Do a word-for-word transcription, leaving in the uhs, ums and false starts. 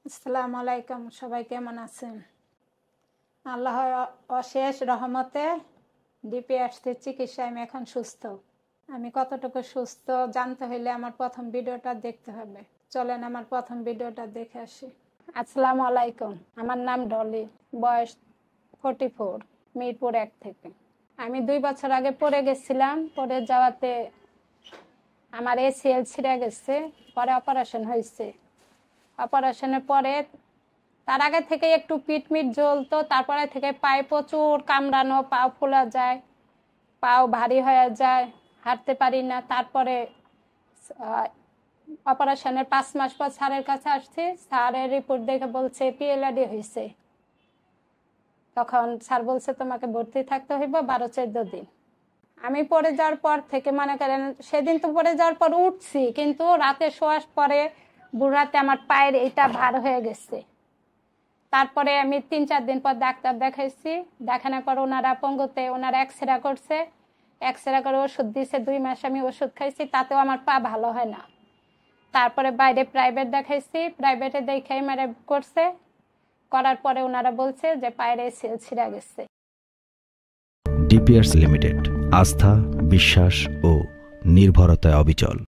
আসসালামু আলাইকুম, সবাই কেমন আছেন? আল্লাহর অশেষ রহমতে ডিপিআরসির চিকিৎসায় আমি এখন সুস্থ। আমি কতটুকু সুস্থ জানতে হইলে আমার প্রথম ভিডিওটা দেখতে হবে। চলেন আমার প্রথম ভিডিওটা দেখে আসি। আসসালামু আলাইকুম, আমার নাম ডলি, বয়স ফোর্টি ফোর, মিরপুর এক থেকে। আমি দুই বছর আগে পড়ে গেছিলাম, পড়ে যাওয়াতে আমার এসিএল ছিঁড়ে গেছে, পরে অপারেশন হয়েছে। অপারেশনের পরে তার আগে থেকে একটু পিটমিট জ্বলতো, তারপরে থেকে পায়ে প্রচুর কামড়ানো, পাও ফোলা যায়, পাও ভারী হয়ে যায়, হাঁটতে পারি না। তারপরে অপারেশনের পাঁচ মাস পর স্যারের কাছে আসছি, স্যারের রিপোর্ট দেখে বলছে পিএলআইডি হয়েছে। তখন স্যার বলছে তোমাকে ভর্তি থাকতে হইব বারো চোদ্দ দিন। আমি পড়ে যাওয়ার পর থেকে মনে করেন সেদিন তো পড়ে যাওয়ার পর উঠছি, কিন্তু রাতে শোয়ার পরে বুড়াতে আমার পায়ের এটা ভার হয়ে গেছে। তারপরে আমি তিন চার দিন পর ডাক্তার দেখাইছি, দেখানোর পর ওনারা পঙ্গুতে ওনারা এক্সরে করছে, এক্সরে করে ওষুধ দিয়েছে। দুই মাস আমি ওষুধ খাইছি, তাতেও আমার পা ভালো হয় না। তারপরে বাইরে প্রাইভেট দেখাইছি, প্রাইভেটে দেখে এমআরআই করছে, করার পরে ওনারা বলছে যে পায়ের এসিএল ছিঁড়ে গেছে। ডিপিআরসি লিমিটেড, আস্থা, বিশ্বাস ও নির্ভরতায় অবিচল।